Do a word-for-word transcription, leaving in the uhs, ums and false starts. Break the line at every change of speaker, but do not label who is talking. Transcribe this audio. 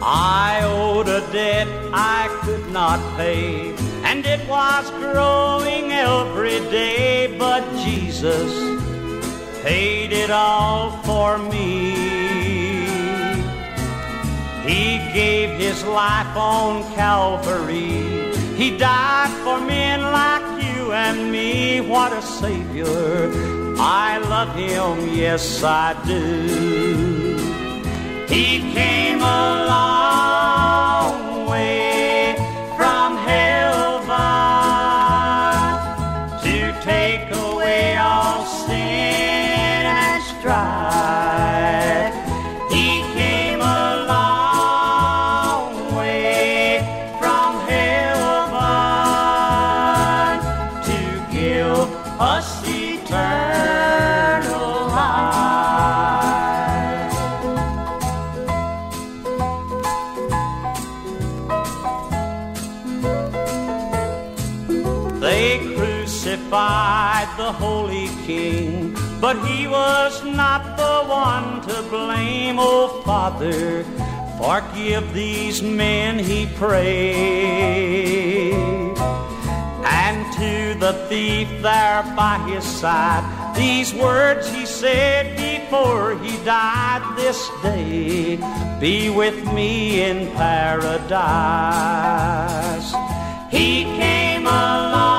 I owed a debt I could not pay, and it was growing every day, but Jesus paid it all for me. He gave his life on Calvary. He died for men like you and me. What a Savior. I love him, yes I do. He came a long way from heaven to take away all sin and strife. He came a long way from heaven to give us eternal life. They crucified the Holy King, but he was not the one to blame. Oh, Father, forgive these men, he prayed. And to the thief there by his side, these words he said before he died. This day be with me in paradise. He came along